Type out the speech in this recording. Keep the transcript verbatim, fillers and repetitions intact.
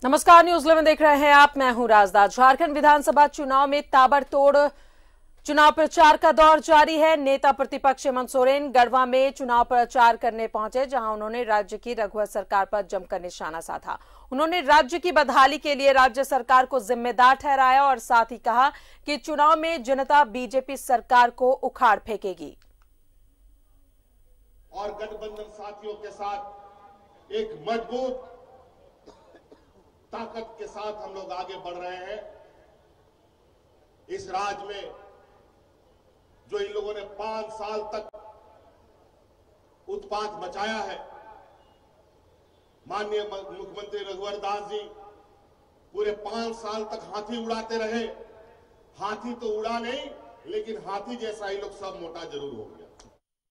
नमस्कार, news eleven देख रहे हैं आप। मैं हूं राजदार। झारखंड विधानसभा चुनाव में ताबड़तोड़ चुनाव प्रचार का दौर जारी है। नेता प्रतिपक्ष हेमंत सोरेन गढ़वा में चुनाव प्रचार करने पहुंचे, जहां उन्होंने राज्य की रघुवर सरकार पर जमकर निशाना साधा। उन्होंने राज्य की बदहाली के लिए राज्य सरकार को जिम्मेदार ठहराया और साथ ही कहा कि चुनाव में जनता बीजेपी सरकार को उखाड़ फेंकेगी। और गठबंधन साथियों के साथ एक मजबूत ताकत के साथ हम लोग आगे बढ़ रहे हैं। इस राज्य में जो इन लोगों ने पांच साल तक उत्पात मचाया है, माननीय मुख्यमंत्री रघुवर दास जी पूरे पांच साल तक हाथी उड़ाते रहे। हाथी तो उड़ा नहीं, लेकिन हाथी जैसा ही लोग सब मोटा जरूर हो गया।